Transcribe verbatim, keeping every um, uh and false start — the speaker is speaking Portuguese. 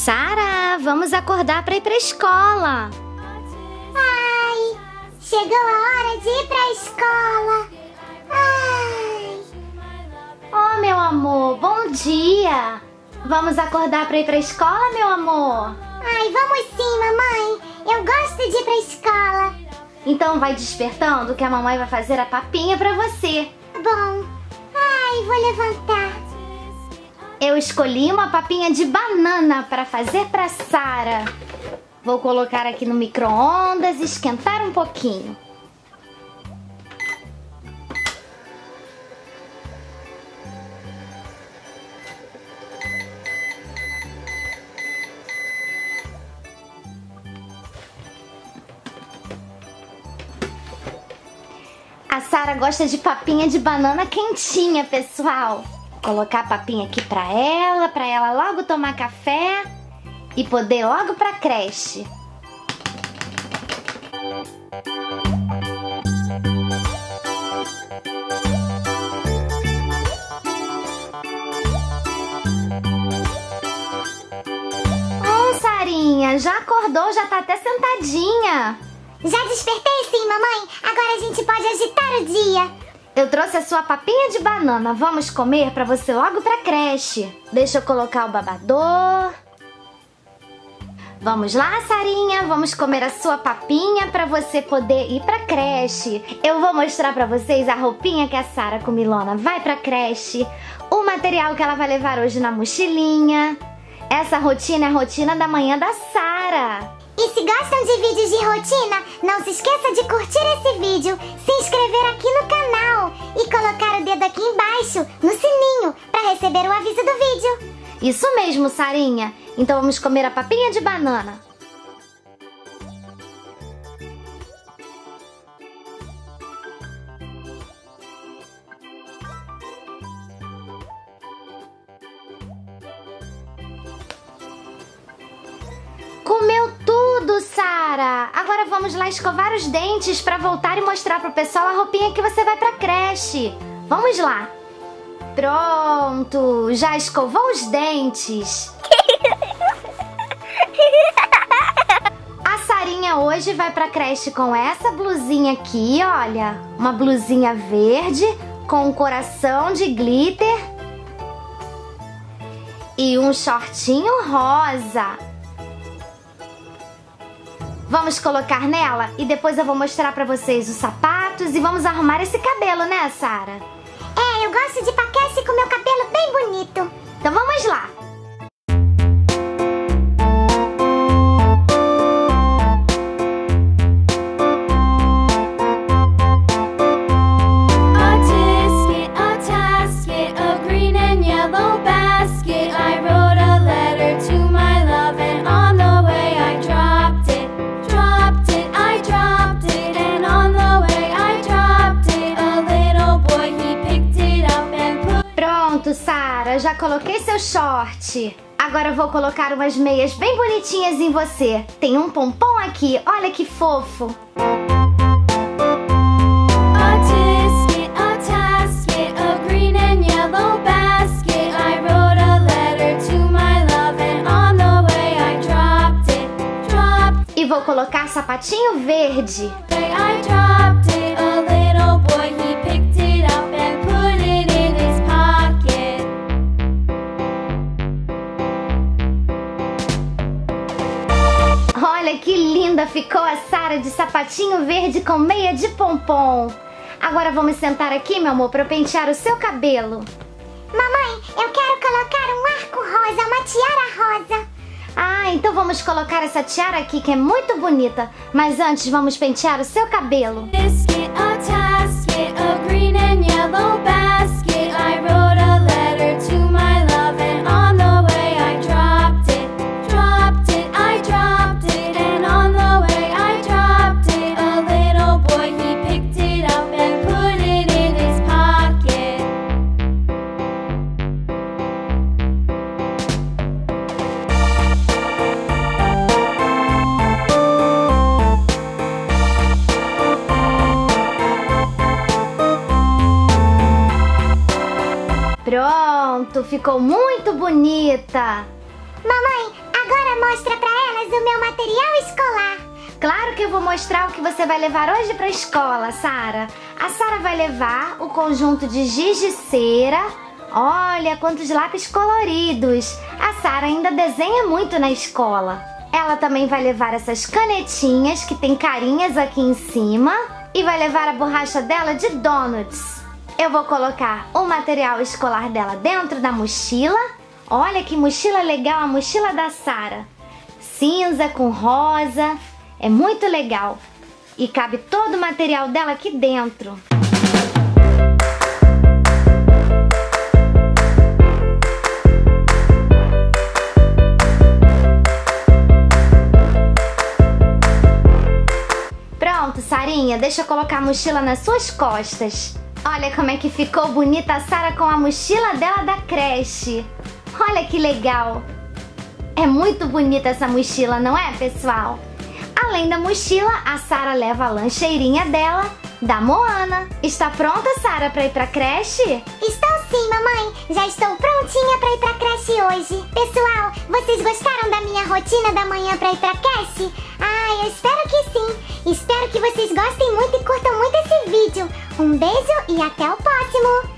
Sara, vamos acordar para ir para a escola. Ai, chegou a hora de ir para a escola. Ai. Oh, meu amor, bom dia. Vamos acordar para ir para a escola, meu amor? Ai, vamos sim, mamãe. Eu gosto de ir para a escola. Então vai despertando que a mamãe vai fazer a papinha para você. Bom. Ai, vou levantar. Eu escolhi uma papinha de banana para fazer para Sara. Vou colocar aqui no micro-ondas e esquentar um pouquinho. A Sara gosta de papinha de banana quentinha, pessoal. Vou colocar a papinha aqui pra ela, pra ela logo tomar café e poder logo pra creche. Oh, Sarinha, já acordou, já tá até sentadinha. Já despertei sim, mamãe. Agora a gente pode agitar o dia. Eu trouxe a sua papinha de banana. Vamos comer pra você logo pra creche. Deixa eu colocar o babador. Vamos lá, Sarinha. Vamos comer a sua papinha pra você poder ir pra creche. Eu vou mostrar pra vocês a roupinha que a Sara Comilona vai pra creche. O material que ela vai levar hoje na mochilinha. Essa rotina é a rotina da manhã da Sara. E se gostam de vídeos de rotina, não se esqueça de curtir esse vídeo, se inscrever aqui no canal e colocar o dedo aqui embaixo, no sininho, para receber o aviso do vídeo. Isso mesmo, Sarinha. Então vamos comer a papinha de banana. Comeu tudo, Sara! Agora vamos lá escovar os dentes para voltar e mostrar pro pessoal a roupinha que você vai pra creche. Vamos lá! Pronto! Já escovou os dentes? A Sarinha hoje vai pra creche com essa blusinha aqui, olha. Uma blusinha verde com um coração de glitter e um shortinho rosa. Vamos colocar nela e depois eu vou mostrar pra vocês os sapatos e vamos arrumar esse cabelo, né, Sara? É, eu gosto de paquete com meu cabelo bem bonito. Então vamos lá! Sara, já coloquei seu short. Agora eu vou colocar umas meias bem bonitinhas em você. Tem um pompom aqui, olha que fofo. E vou colocar sapatinho verde. Olha que linda ficou a Sara de sapatinho verde com meia de pompom. Agora vamos sentar aqui, meu amor, para eu pentear o seu cabelo. Mamãe, eu quero colocar um arco rosa, uma tiara rosa. Ah, então vamos colocar essa tiara aqui que é muito bonita. Mas antes vamos pentear o seu cabelo. Pronto, ficou muito bonita. Mamãe, agora Sara mostra pra elas o meu material escolar. Claro que eu vou mostrar o que você vai levar hoje pra escola, Sara. A Sara vai levar o conjunto de giz de cera. Olha quantos lápis coloridos. A Sara ainda desenha muito na escola. Ela também vai levar essas canetinhas que tem carinhas aqui em cima. E vai levar a borracha dela de donuts. Eu vou colocar o material escolar dela dentro da mochila. Olha que mochila legal, a mochila da Sara. Cinza com rosa. É muito legal. E cabe todo o material dela aqui dentro. Pronto, Sarinha, deixa eu colocar a mochila nas suas costas. Olha como é que ficou bonita a Sara com a mochila dela da creche. Olha que legal. É muito bonita essa mochila, não é, pessoal? Além da mochila, a Sara leva a lancheirinha dela, da Moana. Está pronta, Sara, para ir pra creche? Estou sim, mamãe. Já estou prontinha para ir pra creche hoje. Pessoal, vocês gostaram da minha rotina da manhã para ir pra creche? Ah, eu espero que sim. Espero que vocês gostem muito e curtam muito esse vídeo. Um beijo e até o próximo.